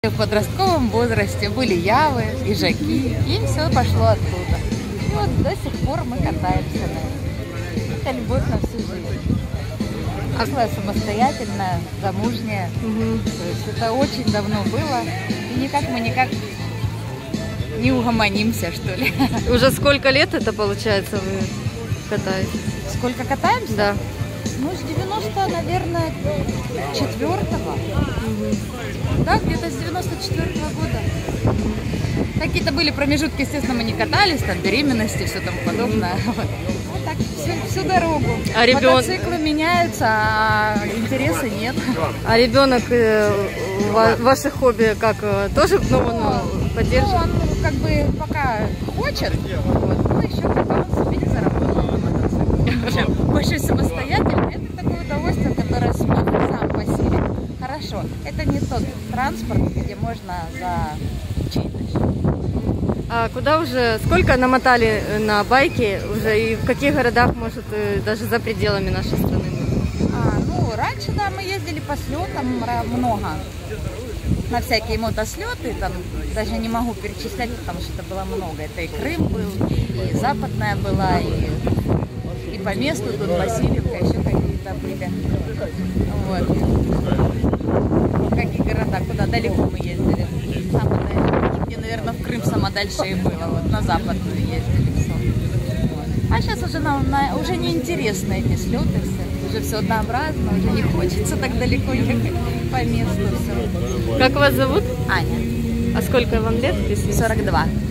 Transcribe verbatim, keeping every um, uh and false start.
В подростковом возрасте были Явы, Ижаки, и все пошло оттуда. И вот до сих пор мы катаемся на этом. Это любовь на всю жизнь. Взрослая, самостоятельная, замужняя. Угу. То есть это очень давно было. И никак мы никак не угомонимся, что ли. Уже сколько лет это получается вы катаетесь? Сколько катаемся? Да. Ну, с девяносто, наверное, четвертого. Угу. Да, где-то с девяносто четвёртого года. Какие-то были промежутки, естественно, мы не катались, там беременности, все тому подобное. Вот, вот так всю, всю дорогу. А ребен... Мотоциклы меняются, а интереса нет. А ребенок э, ва ваше хобби как тоже, ну, он поддерживает? Ну, он как бы пока хочет, вот, но еще пока он себе не заработал на мотоцикле. Больше самостоятельно, это такое удовольствие, которое смотрит сам по себе. Хорошо, это не тот транспорт, где можно за чей-то счет. А куда уже, сколько намотали на байке уже и в каких городах, может, даже за пределами нашей страны? А, ну, раньше, да, мы ездили по слетам много, на всякие мотослеты, там даже не могу перечислять, потому что это было много. Это и Крым был, и Западная была, и, и по месту тут Васильевка, еще какие-то были. Вот. В каких городах, куда далеко мы ездили. Самое дальше, где, наверное, в Крым самое дальше и было, вот на Западную ездили все. Вот. А сейчас уже нам на, уже неинтересны эти слеты все. Уже все однообразно, уже не хочется так далеко ехать по месту. Все. Как вас зовут? Аня. А сколько вам лет? сорок два.